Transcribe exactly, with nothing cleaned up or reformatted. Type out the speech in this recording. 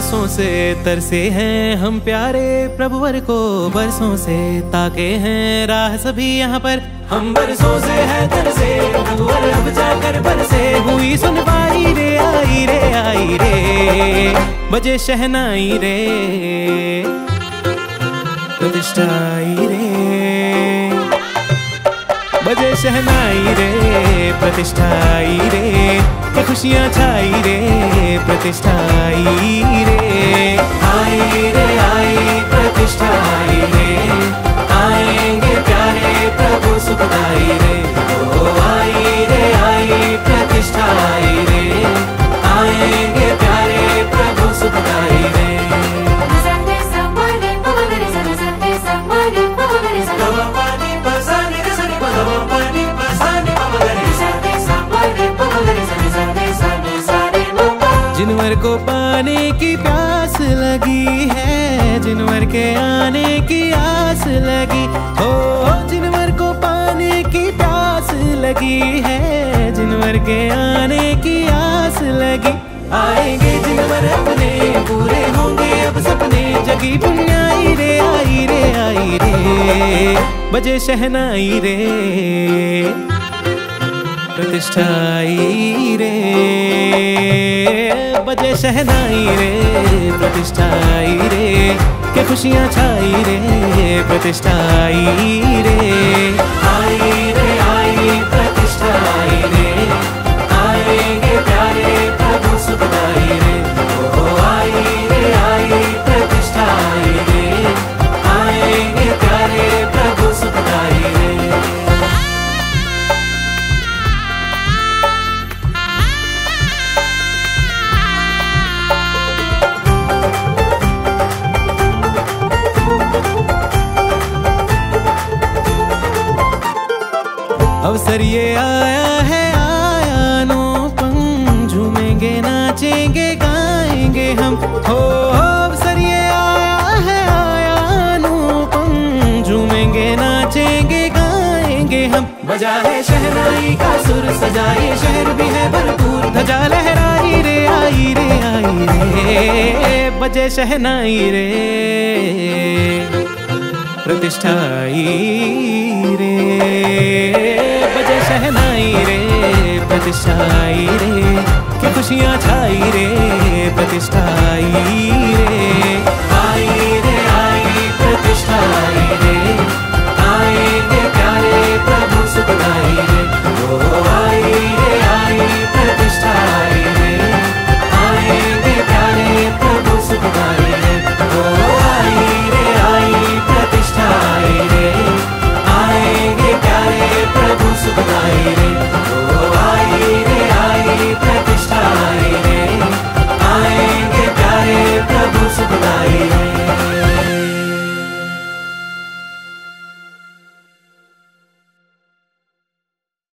बरसों से तरसे हैं हम प्यारे प्रभुवर को, बरसों से ताके हैं राह सभी यहाँ पर। हम बरसों से है तरसे प्रभुवर, अब जाकर बरसे हुई सुनवाई रे, आई रे आई रे बजे शहनाई रे, प्रतिष्ठा आई रे, बजे शहनाई रे, प्रतिष्ठा आई रे, के खुशियाँ छाई रे, प्रतिष्ठा आई रे, आई रे आई प्रतिष्ठा आई रे, आएंगे प्यारे प्रभु सुखदाई रे, ओ आई रे आई प्रतिष्ठा आई रे, आएंगे प्यारे प्रभु सुखदाई रे। जिनवर को पाने की प्यास लगी है, जिनवर के आने की आस लगी हो, जिनवर को पाने की प्यास लगी है, जिनवर के आने की आस लगी। आएंगे जिनवर अपने पूरे होंगे अब सपने, जगी दुनियाई रे, आई रे आई रे बजे शहनाई रे, प्रतिष्ठा आई रे, बजे शहनाई रे, प्रतिष्ठा आई रे, के खुशियाँ छाई रे, प्रतिष्ठा आई रे, आई रे आई प्रतिष्ठा आई रे, आएंगे प्यारे प्रभु सुखदाई रे, ओ आई रे आई प्रतिष्ठा आई रे, आएंगे प्यारे प्रभु सुखदाई रे। अवसर ये आया है आया नो पन, झूमेंगे नाचेंगे गाएंगे हम हो, अवसर ये आया है आया नो पन, झूमेंगे नाचेंगे गाएंगे हम। बजा है शहनाई का सुर, सजाए शहर भी है भरपूर, ध्वजा लहराई रे, आई रे आई रे बजे शहनाई रे, प्रतिष्ठा आई रे, बजे शहनाई रे, प्रतिष्ठा आई रे, के खुशियाँ छाई रे, प्रतिष्ठा